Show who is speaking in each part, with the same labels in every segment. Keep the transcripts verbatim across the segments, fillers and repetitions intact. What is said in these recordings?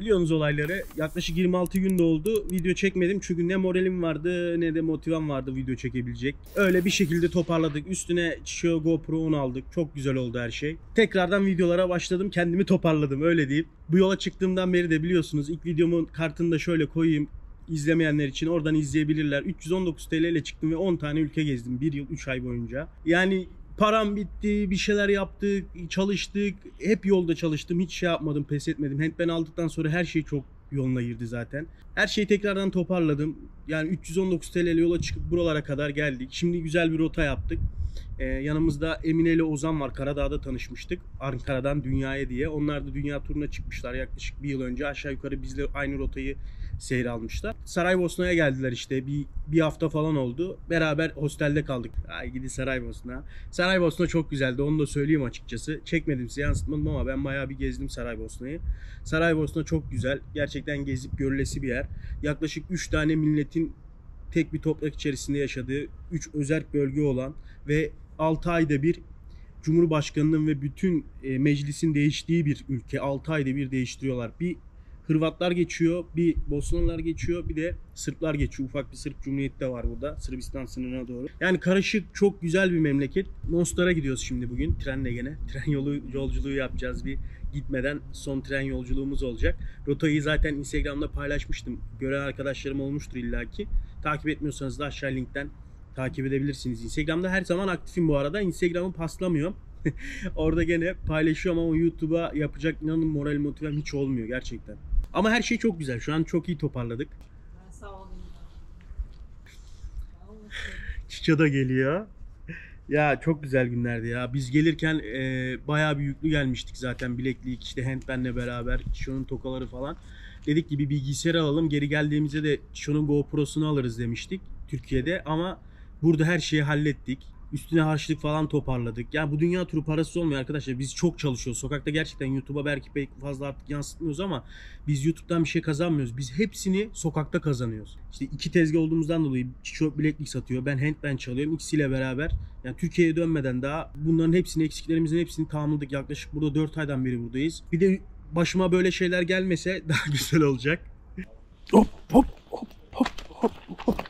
Speaker 1: biliyorsunuz olayları. Yaklaşık yirmi altı günde oldu. Video çekmedim çünkü ne moralim vardı ne de motivam vardı video çekebilecek. Öyle bir şekilde toparladık. Üstüne şu GoPro on aldık. Çok güzel oldu her şey. Tekrardan videolara başladım. Kendimi toparladım öyle diyeyim. Bu yola çıktığımdan beri de biliyorsunuz ilk videomun kartını da şöyle koyayım. İzlemeyenler için oradan izleyebilirler. üç yüz on dokuz TL ile çıktım ve on tane ülke gezdim. bir yıl üç ay boyunca. Yani param bitti, bir şeyler yaptık, çalıştık. Hep yolda çalıştım. Hiç şey yapmadım, pes etmedim. Handpan aldıktan sonra her şey çok yoluna girdi zaten. Her şeyi tekrardan toparladım. Yani üç yüz on dokuz TL ile yola çıkıp buralara kadar geldik. Şimdi güzel bir rota yaptık. Ee, yanımızda Emine ile Ozan var. Karadağ'da tanışmıştık. Ankara'dan Dünya'ya diye. Onlar da dünya turuna çıkmışlar yaklaşık bir yıl önce. Aşağı yukarı bizle aynı rotayı seyir almışlar. Saraybosna'ya geldiler işte. Bir, bir hafta falan oldu. Beraber hostelde kaldık. Ay gidi Saraybosna. Saraybosna çok güzeldi. Onu da söyleyeyim açıkçası. Çekmedim size yansıtmadım ama ben bayağı bir gezdim Saraybosna'yı. Saraybosna çok güzel. Gerçekten gezip görülesi bir yer. Yaklaşık üç tane milletin tek bir toprak içerisinde yaşadığı üç özerk bölge olan ve altı ayda bir Cumhurbaşkanının ve bütün e, meclisin değiştiği bir ülke. altı ayda bir değiştiriyorlar. Bir Hırvatlar geçiyor, bir Bosnalılar geçiyor, bir de Sırplar geçiyor. Ufak bir Sırp Cumhuriyeti de var burada. Sırbistan sınırına doğru. Yani karışık, çok güzel bir memleket. Mostar'a gidiyoruz şimdi bugün. Trenle gene. Tren yolu yolculuğu yapacağız bir gitmeden. Son tren yolculuğumuz olacak. Rotayı zaten Instagram'da paylaşmıştım. Gören arkadaşlarım olmuştur illaki. Takip etmiyorsanız da aşağı linkten takip edebilirsiniz. Instagram'da her zaman aktifim bu arada. Instagram'ı paslamıyorum. Orada gene paylaşıyorum ama YouTube'a yapacak inanın moral motivem hiç olmuyor gerçekten. Ama her şey çok güzel. Şu an çok iyi toparladık.
Speaker 2: Sağ olun.
Speaker 1: Çiço da geliyor. Ya çok güzel günlerdi ya. Biz gelirken e, bayağı bir yüklü gelmiştik zaten. Bileklik işte handpan'le beraber. Çiço'nun tokaları falan. Dedik ki bir bilgisayar alalım. Geri geldiğimizde de Çiço'nun GoPro'sunu alırız demiştik Türkiye'de. Ama burada her şeyi hallettik. Üstüne harçlık falan toparladık. Yani bu dünya turu parası olmuyor arkadaşlar. Biz çok çalışıyoruz. Sokakta gerçekten YouTube'a belki pek fazla artık yansıtmıyoruz ama biz YouTube'dan bir şey kazanmıyoruz. Biz hepsini sokakta kazanıyoruz. İşte iki tezgah olduğumuzdan dolayı Çiço bileklik satıyor. Ben handpan çalıyorum. İkisiyle beraber. Yani Türkiye'ye dönmeden daha bunların hepsini, eksiklerimizin hepsini tamamladık. Yaklaşık burada dört aydan beri buradayız. Bir de başıma böyle şeyler gelmese daha güzel olacak. Hop hop hop hop hop hop.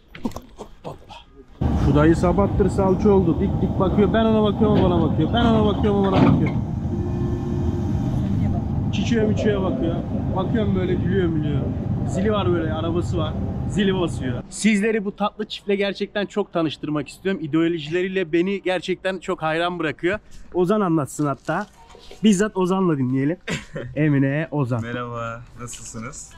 Speaker 1: Şu dayı sabahtır salça oldu. Dik dik bakıyor. Ben ona bakıyorum, o bana bakıyor. Ben ona bakıyorum, o bana bakıyor. Çiçeğe miçeğe bakıyor. Bakıyorum böyle gülüyor gülüyor. Zili var böyle, arabası var. Zili basıyor. Sizleri bu tatlı çiftle gerçekten çok tanıştırmak istiyorum. İdeolojileriyle beni gerçekten çok hayran bırakıyor. Ozan anlatsın hatta. Bizzat Ozan'la dinleyelim. Emine, Ozan.
Speaker 3: Merhaba, nasılsınız?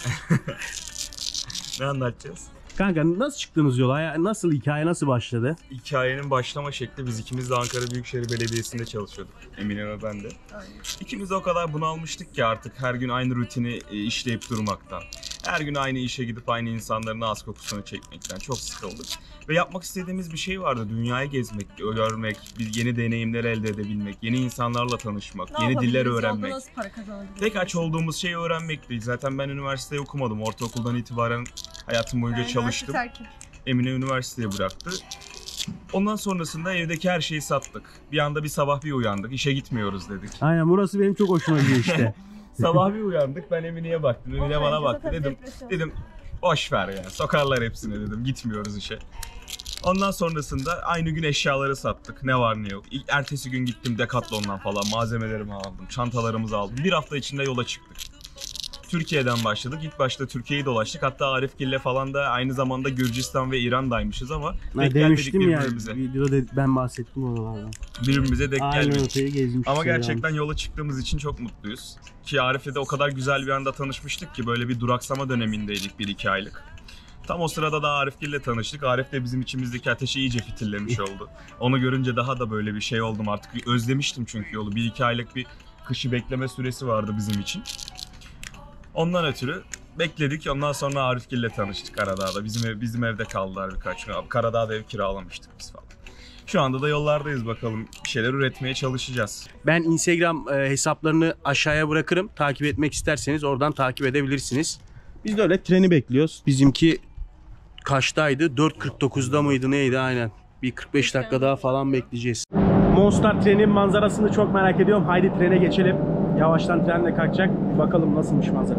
Speaker 3: Ne anlatacağız?
Speaker 1: Kanka nasıl çıktınız yola? Nasıl hikaye nasıl başladı?
Speaker 3: Hikayenin başlama şekli, biz ikimiz de Ankara Büyükşehir Belediyesi'nde çalışıyorduk. Emine ve ben de. İkimiz de o kadar bunalmıştık ki artık her gün aynı rutini işleyip durmaktan. Her gün aynı işe gidip aynı insanların ağız kokusunu çekmekten çok sıkıldık. Ve yapmak istediğimiz bir şey vardı. Dünyayı gezmek, görmek, bir yeni deneyimler elde edebilmek, yeni insanlarla tanışmak,
Speaker 2: Ne
Speaker 3: yeni diller öğrenmek.
Speaker 2: Nasıl para kazanabiliriz?
Speaker 3: Tek aç olduğumuz şey öğrenmekti. Zaten ben üniversiteyi okumadım. Ortaokuldan itibaren hayatım boyunca
Speaker 2: Ben
Speaker 3: çalıştım. Emine üniversiteye bıraktı. Ondan sonrasında evdeki her şeyi sattık. Bir anda bir sabah bir uyandık. İşe gitmiyoruz dedik.
Speaker 1: Aynen, burası benim çok hoşuma gidiyor işte.
Speaker 3: Sabah bir uyandık. Ben Emine'ye baktım. Emine bana baktı. Dedim, dedim boş ver ya. Sokarlar hepsini dedim. Gitmiyoruz işe. Ondan sonrasında aynı gün eşyaları sattık. Ne var ne yok. İlk ertesi gün gittim Decathlon'dan falan malzemelerimi aldım. Çantalarımızı aldım. Bir hafta içinde yola çıktık. Türkiye'den başladık. İlk başta Türkiye'yi dolaştık. Hatta Arifgil'le falan da aynı zamanda Gürcistan ve İran'daymışız ama denk gelmedik birbirimize.
Speaker 1: Ya, videoda ben bahsettim oralardan.
Speaker 3: Birbirimize denk gelmedik. Ama
Speaker 1: şey
Speaker 3: gerçekten
Speaker 1: yani.
Speaker 3: yola çıktığımız için çok mutluyuz. Ki Arif'le de o kadar güzel bir anda tanışmıştık ki böyle bir duraksama dönemindeydik bir iki aylık. Tam o sırada da Arifgil'le tanıştık. Arif de bizim içimizdeki ateşi iyice fitillemiş oldu. Onu görünce daha da böyle bir şey oldum artık. Özlemiştim çünkü yolu. Bir iki aylık bir kışı bekleme süresi vardı bizim için. Ondan ötürü bekledik. Ondan sonra Arifgil'le tanıştık Karadağ'da. Bizim ev, bizim evde kaldılar birkaç gün. Karadağ'da ev kiralamıştık biz falan. Şu anda da yollardayız bakalım. Bir şeyler üretmeye çalışacağız.
Speaker 1: Ben Instagram e, hesaplarını aşağıya bırakırım. Takip etmek isterseniz oradan takip edebilirsiniz. Biz de öyle treni bekliyoruz. Bizimki kaçtaydı? dört kırk dokuzda mıydı neydi aynen. Bir kırk beş dakika daha falan bekleyeceğiz. Mostar trenin manzarasını çok merak ediyorum. Haydi trene geçelim. Yavaştan tren de kalkacak. Bir bakalım nasılmış manzara.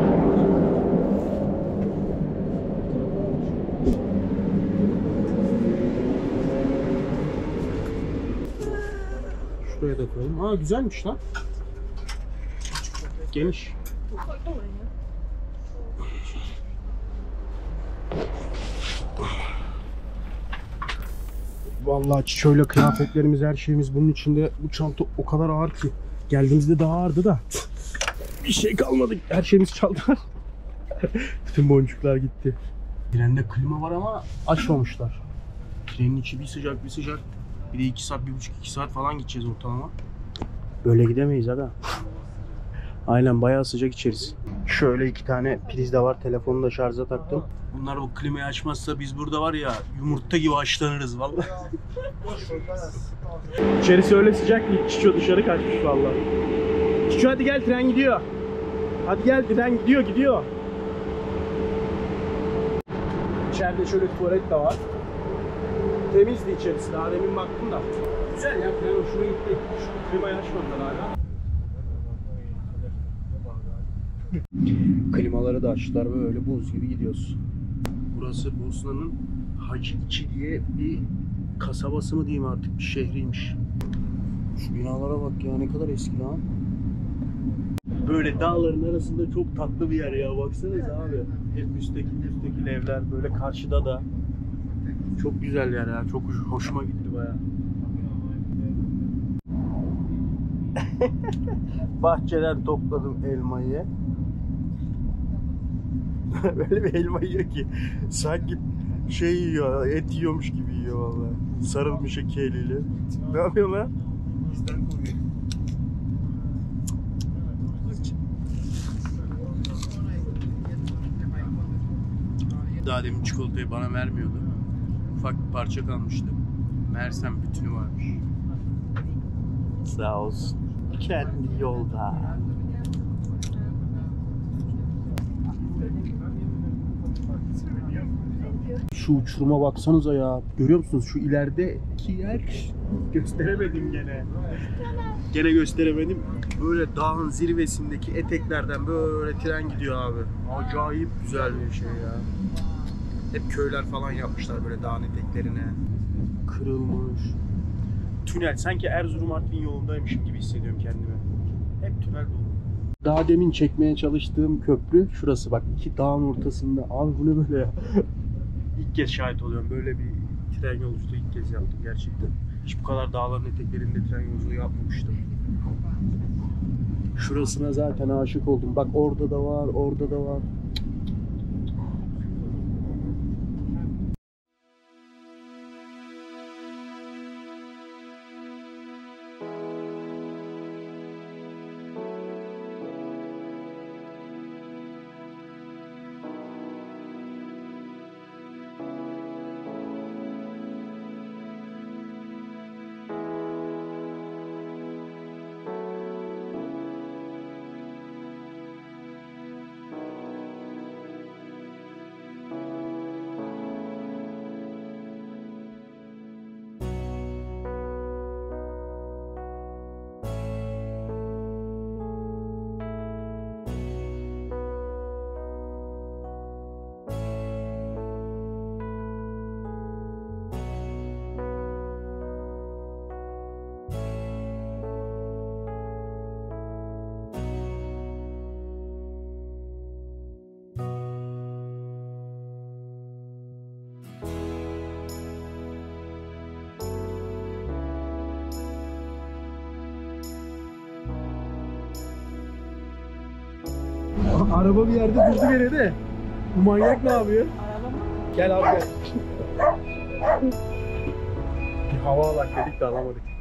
Speaker 1: Şuraya da koyalım. Aa güzelmiş lan. Geniş. Vallahi şöyle kıyafetlerimiz, her şeyimiz bunun içinde. Bu çanta o kadar ağır ki. Geldiğimizde daha ağırdı da. Bir şey kalmadı. Her şeyimiz çaldılar. Bütün boncuklar gitti. Trende klima var ama açmamışlar. Trenin içi bir sıcak bir sıcak. Bir de iki saat, bir buçuk iki saat falan gideceğiz ortalama. Böyle gidemeyiz aga. Aynen bayağı sıcak içeriz. Şöyle iki tane priz de var. Telefonu da şarja taktım. Bunlar bu klimayı açmazsa biz burada var ya yumurta gibi haşlanırız vallahi. İçerisi öyle sıcak ki Çiço dışarı kaçmış vallahi. Çiço hadi gel, tren gidiyor. Hadi gel, tren gidiyor gidiyor. İçeride şöyle tuvalet de var. Temizdi içerisi. Daha demin baktım da. Güzel ya, tren hoşuma gitti. Şu klimayı açmadılar hala. Klimaları da açtılar, böyle buz gibi gidiyoruz. Burası Bosna'nın Hacı içi diye bir kasabası mı diyeyim artık, bir şehriymiş. Şu binalara bak ya, ne kadar eski lan. Böyle dağların arasında çok tatlı bir yer ya, baksanıza abi. Hep müstakil müstakil evler, böyle karşıda da. Çok güzel yer ya, çok hoşuma gitti baya. Bahçeden topladım elmayı. Böyle bir elma yiyor ki sanki şey yiyor, et yiyormuş gibi yiyor vallahi. Sarılmış iki eliyle. Ne yapıyor lan? Bizden koruyor. Daha demin çikolatayı bana vermiyordu. Ufak bir parça kalmıştı. Meğersem bütünü varmış. Sağ olsun. Kendi yolda. Şu uçuruma baksanıza ya. Görüyor musunuz? Şu ilerideki yer. Gösteremedim gene. Gene gösteremedim. Böyle dağın zirvesindeki eteklerden böyle tren gidiyor abi. Acayip güzel bir şey ya. Hep köyler falan yapmışlar böyle dağın eteklerine. Kırılmış. Tünel. Sanki Erzurum Artvin yolundaymışım gibi hissediyorum kendimi. Hep tünel dolu. Daha demin çekmeye çalıştığım köprü şurası bak, iki dağın ortasında. Abi bu ne böyle ya? İlk kez şahit oluyorum. Böyle bir tren yolculuğu ilk kez yaptım gerçekten. Hiç bu kadar dağların eteklerinde tren yolculuğu yapmamıştım. Şurasına zaten aşık oldum. Bak orada da var, orada da var. Araba bir yerde durdu gene de. Bu manyak ne yapıyor?
Speaker 2: Araba mı?
Speaker 1: Gel abi gel. Bir hava alak dedik de alamadık.